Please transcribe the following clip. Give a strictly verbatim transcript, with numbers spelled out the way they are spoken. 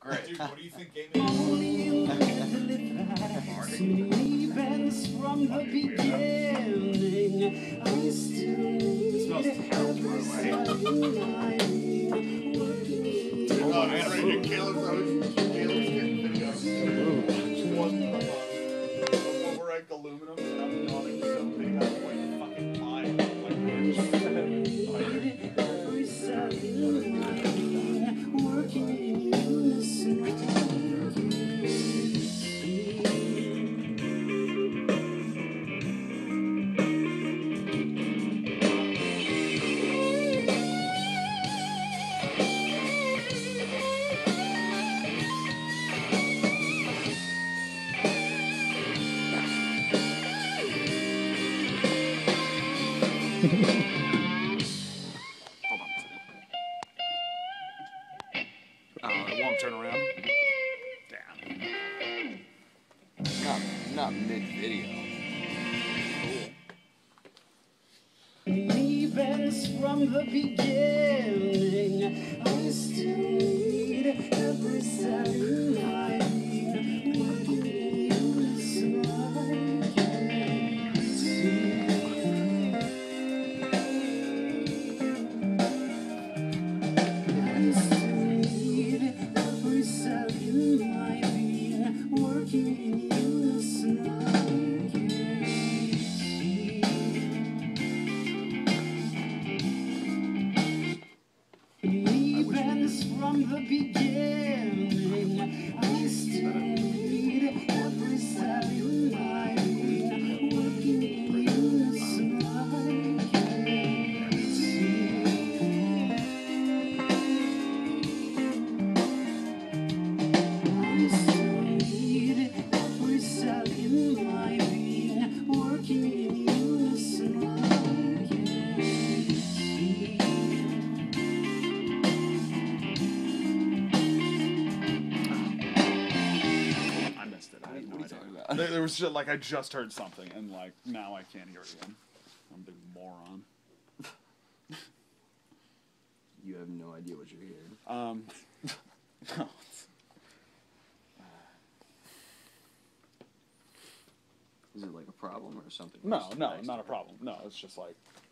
great. Dude, what do you think game is? From the beginning, I still need it smells terrible, by the way. Oh, I'm ready to kill those. Caleb's getting videos. One overranked aluminum, and I'm yawning so big I'm going to fucking fly. Working in unison. Hold on a second. Oh, it won't turn around. Damn. Not, not mid-video. Cool. Events from the beginning, I still need every second I need. Working in unison, I can see. From the beginning, I still need every second I need. Working in unison, I can see. I still need every second I need. Working in unison, I can see. There, there was just, like, I just heard something, and, like, now I can't hear it again. I'm a big moron. You have no idea what you're hearing. Um, no. Is it, like, a problem or something? No, no, not a problem. No, it's just, like,